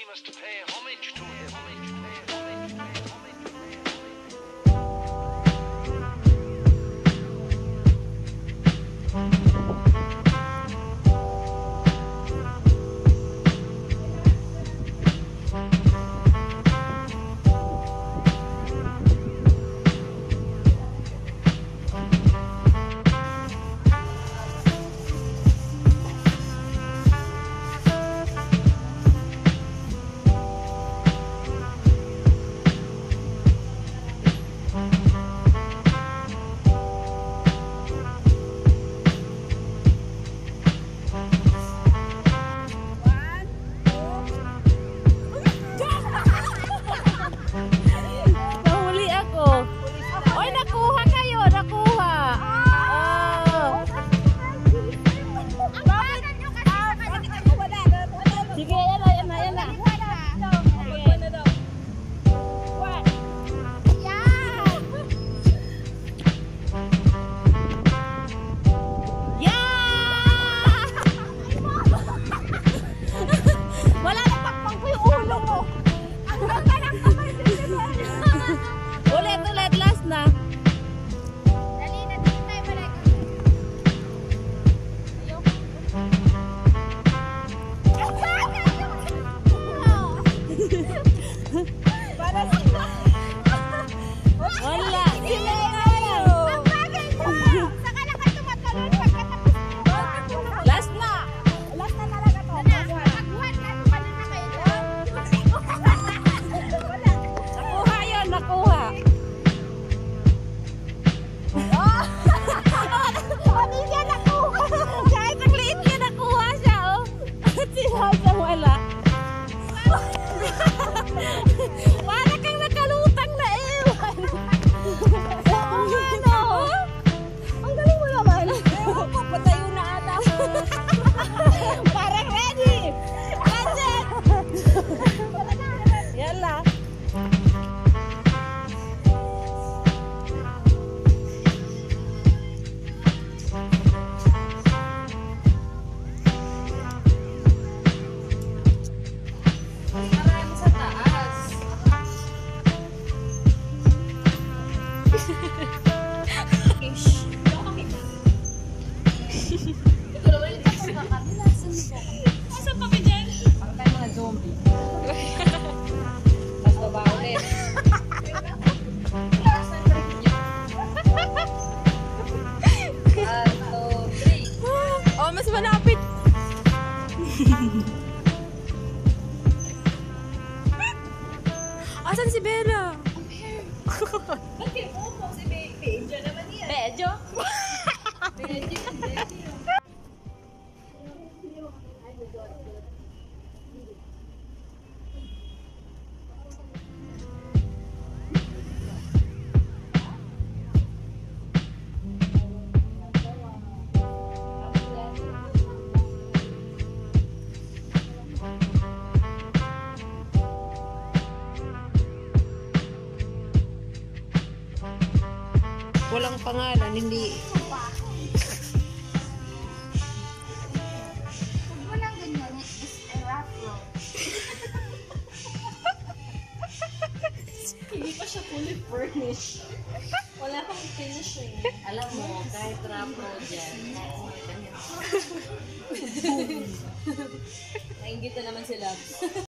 must pay homage to him. Asan si Bella? Bakit mo si Bejo naman yan? Bejo? Walang pangalan, hindi. Huwag mo lang ganyan, it's a rap roll. Hindi pa siya fully furnished. Wala kang finishing. Alam mo, kahit rapro dyan, Nainggit na naman si Luvz.